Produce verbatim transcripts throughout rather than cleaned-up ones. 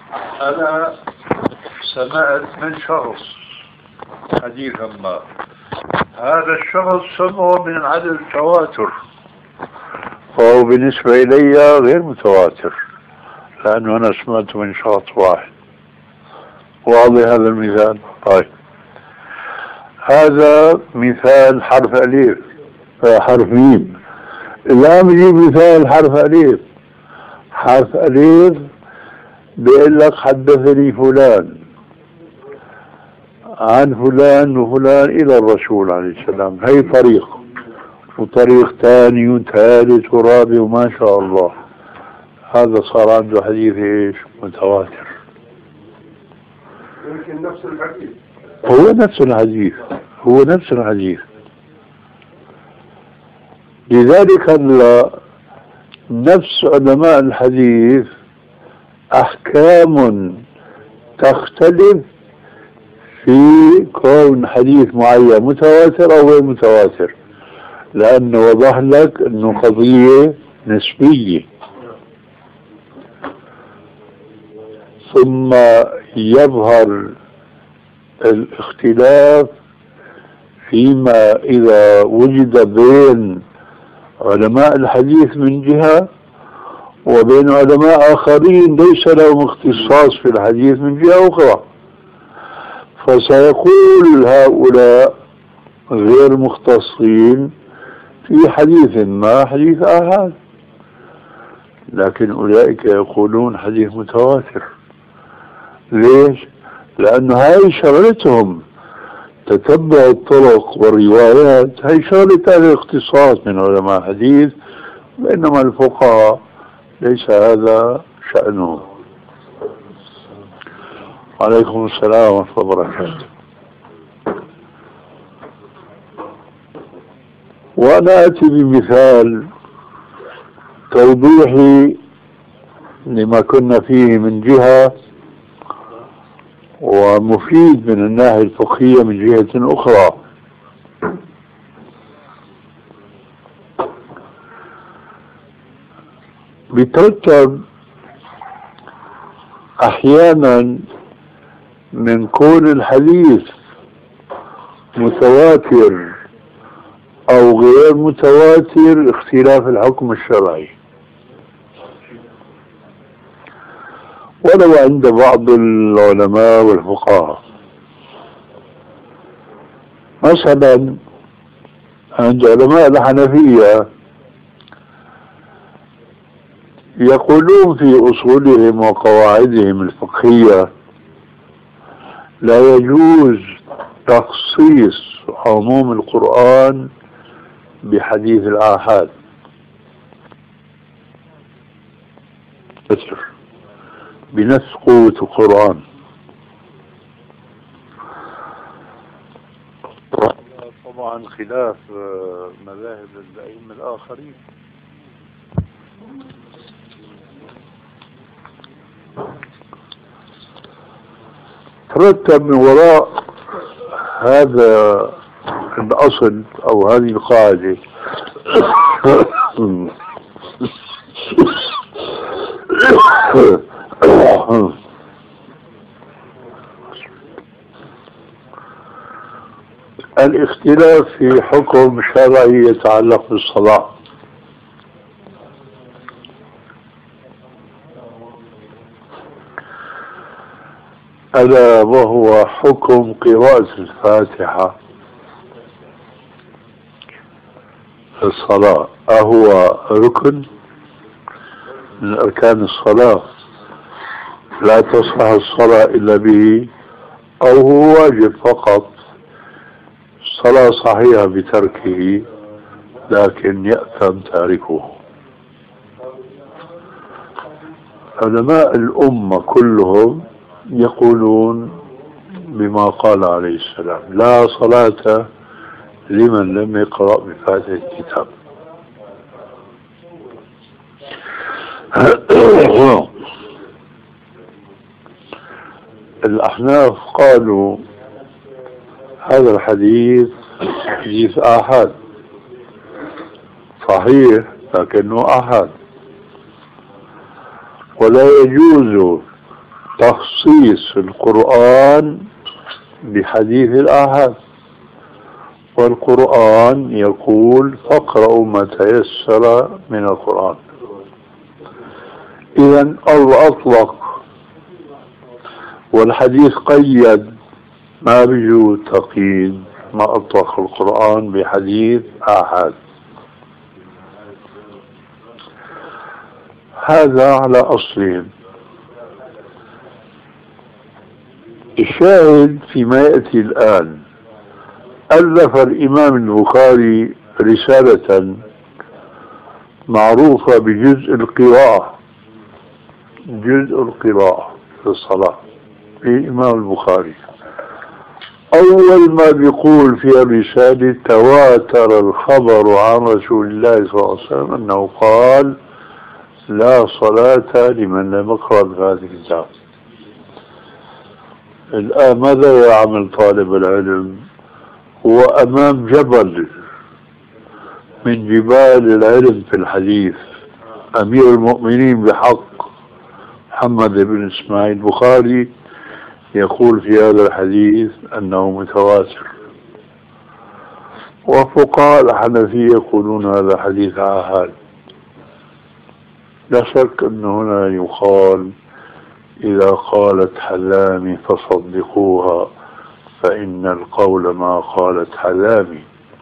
أنا سمعت من شخص حديثا ما، هذا الشخص سمعه من عدد التواتر، فهو بالنسبة إلي غير متواتر، لأنه أنا سمعته من شخص واحد. واضح هذا المثال؟ طيب، هذا مثال حرف أليف، حرف ميم. الآن بجيب مثال حرف أليف. حرف أليف بيقول لك حدثني فلان عن فلان وفلان إلى الرسول عليه السلام، هي طريق، وطريق ثاني وثالث ورابع وما شاء الله. هذا صار عنده حديث ايش؟ متواتر. يمكن نفس الحديث، هو نفس الحديث، هو نفس الحديث. لذلك نفس علماء الحديث أحكام تختلف في كون حديث معين متواتر أو غير متواتر، لأنه وضح لك أنه قضية نسبية. ثم يظهر الاختلاف فيما إذا وجد بين علماء الحديث من جهة وبين علماء آخرين ليس لهم اختصاص في الحديث من جهة أخرى، فسيقول هؤلاء غير مختصين في حديث ما حديث آحاد، لكن أولئك يقولون حديث متواتر. ليش؟ لأنه هاي شغلتهم، تتبع الطرق والروايات، هي شغلة أهل الاختصاص من علماء الحديث، بينما الفقهاء ليس هذا شأنهم. عليكم السلام ورحمة الله وبركاته. وأنا أتي بمثال توضيحي لما كنا فيه من جهة، ومفيد من الناحية الفقهية من جهة أخرى. بيترتب أحيانا من كون الحديث متواتر أو غير متواتر اختلاف الحكم الشرعي، ولو عند بعض العلماء والفقهاء. مثلا عند علماء الحنفية يقولون في أصولهم وقواعدهم الفقهية لا يجوز تخصيص عموم القرآن بحديث الآحاد، بنفس قوة القرآن. طبعا خلاف مذاهب الأئمة الآخرين. ترتب من وراء هذا الأصل أو هذه القاعدة الاختلاف في حكم شرعي يتعلق بالصلاة. ألا وهو حكم قراءة الفاتحة في الصلاة، أهو ركن من أركان الصلاة لا تصح الصلاة إلا به، أو هو واجب فقط الصلاة صحيحة بتركه لكن يأثم تاركه؟ علماء الأمة كلهم يقولون بما قال عليه السلام: لا صلاة لمن لم يقرأ بفاتحة الكتاب. الأحناف قالوا هذا الحديث حديث آحاد صحيح لكنه آحاد، ولا يجوز تخصيص القرآن بحديث الآحاد، والقرآن يقول فاقرأوا ما تيسر من القرآن. إذا الله أطلق والحديث قيد، ما بيجوز تقييد ما أطلق القرآن بحديث آحاد. هذا على أصلين. الشاهد فيما يأتي الآن، ألف الإمام البخاري رسالة معروفة بجزء القراءة، جزء القراءة في الصلاة للإمام البخاري. أول ما بيقول في الرسالة تواتر الخبر عن رسول الله صلى الله عليه وسلم أنه قال لا صلاة لمن لم يقرأ بهذا الكتاب. الآن ماذا يعمل طالب العلم؟ هو أمام جبل من جبال العلم في الحديث، أمير المؤمنين بحق محمد بن إسماعيل البخاري يقول في هذا الحديث أنه متواتر، وفقهاء الحنفية يقولون هذا حديث آحاد. لا شك أن هنا يقال إذا قالت حلامي فصدقوها فإن القول ما قالت حلامي.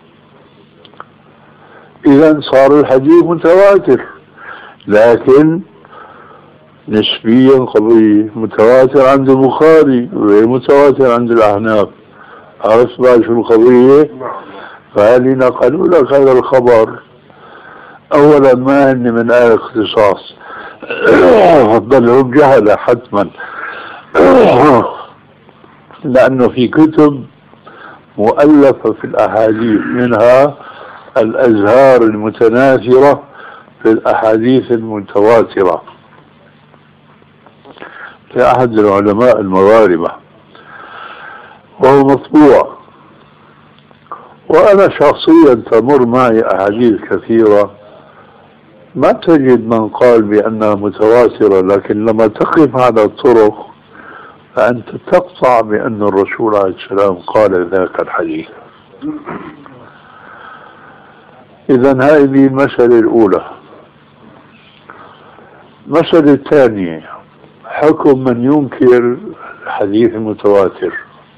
إذا صار الحديث متواتر، لكن نسبيا قضية. متواتر عند البخاري وغير متواتر عند الأحناف. عرفت بقى شو القضية؟ فهل نقلوا لك هذا الخبر؟ أولا ما هن من أهل اختصاص، فضلهم جهلة حتما، لأنه في كتب مؤلفة في الأحاديث، منها الأزهار المتناثرة في الأحاديث المتواترة لأحد العلماء المغاربة، وهو مطبوع. وأنا شخصيا تمر معي أحاديث كثيرة ما تجد من قال بأنها متواترة، لكن لما تقف على الطرق فأنت تقطع بأن الرسول عليه السلام قال ذاك الحديث. إذا هذه المسألة الأولى. المسألة الثانية حكم من ينكر الحديث المتواتر.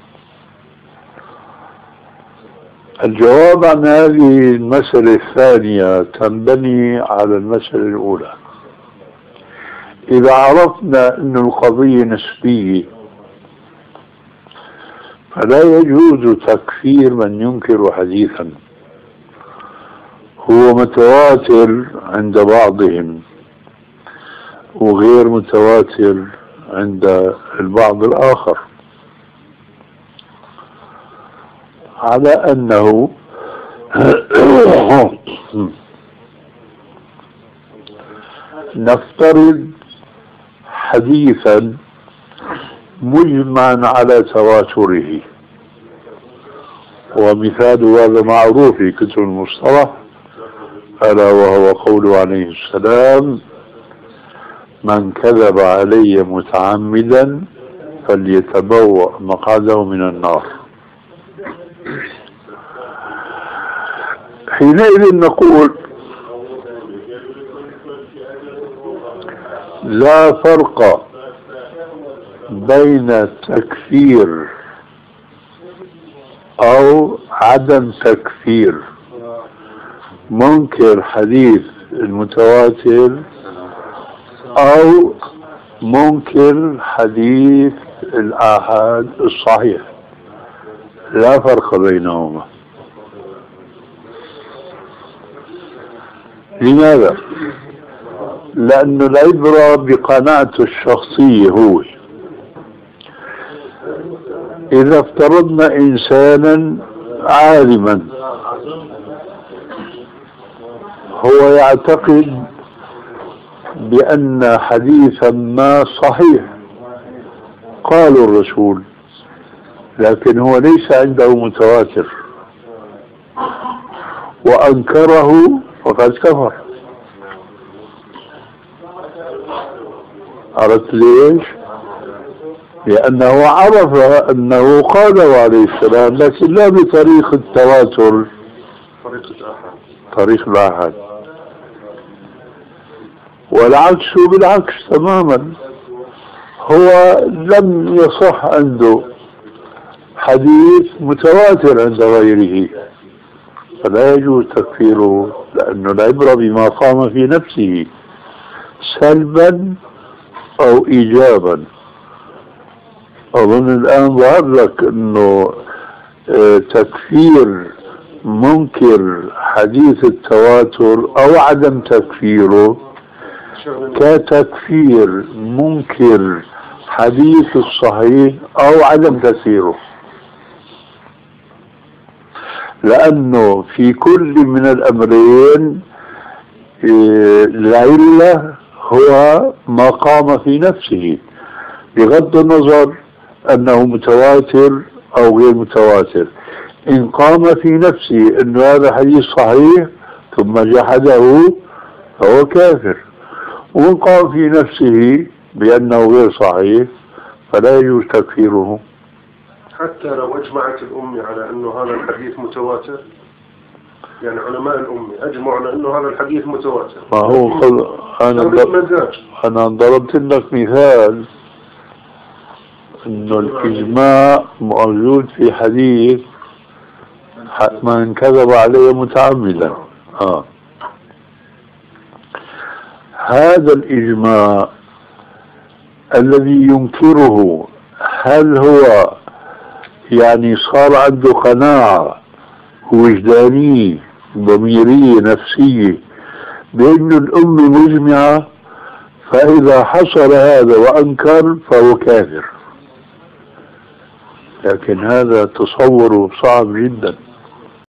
الجواب عن هذه المسألة الثانية تنبني على المسألة الأولى. إذا عرفنا أن القضية نسبية فلا يجوز تكفير من ينكر حديثا هو متواتر عند بعضهم وغير متواتر عند البعض الآخر، على أنه نفترض حديثا مجمعا على تواتره، ومثال هذا معروف في كتب المصطلح، ألا وهو قوله عليه السلام من كذب علي متعمدا فليتبوأ مقعده من النار. حينئذ نقول لا فرق بين تكفير أو عدم تكفير منكر حديث المتواتر أو منكر حديث الآحاد الصحيح، لا فرق بينهما. لماذا؟ لأن العبرة بقناعته الشخصية. هو إذا افترضنا إنسانا عالما هو يعتقد بأن حديثا ما صحيح قال الرسول، لكن هو ليس عنده متواتر وأنكره فقد كفر. عرفت ليش؟ لأنه عرف أنه قاله عليه السلام، لكن لا بطريق التواتر، طريق الآحاد طريق الآحاد. والعكس بالعكس تماما، هو لم يصح عنده حديث متواتر عند غيره، فلا يجوز تكفيره، لأنه العبرة بما قام في نفسه سلبا أو إيجابا. أظن الآن ظهر لك أنه تكفير منكر حديث التواتر أو عدم تكفيره كتكفير منكر حديث الصحيح أو عدم تكفيره، لأنه في كل من الأمرين العلة هو ما قام في نفسه، بغض النظر أنه متواتر أو غير متواتر. إن قام في نفسه أن هذا حديث صحيح ثم جحده فهو كافر، وإن قام في نفسه بأنه غير صحيح فلا يجوز تكفيره. حتى لو أجمعت الأمة على أنه هذا الحديث متواتر، يعني علماء الأمة أجمعوا على أنه هذا الحديث متواتر، ما هو خل... أنا ضرب... أنا ضربت لك مثال أنه الإجماع موجود في حديث من كذب عليه متعمدا. آه. هذا الإجماع الذي ينكره هل هو يعني صار عنده قناعة وجدانية ضميرية نفسية بأن الأمة مجمعة، فإذا حصل هذا وأنكر فهو كافر، لكن هذا تصور صعب جدا.